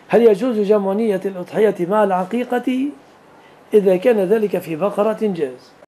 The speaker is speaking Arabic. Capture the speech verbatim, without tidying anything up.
هل يجوز جمع نية الأضحية مع العقيقة؟ إذا كان ذلك في بقرة جاز.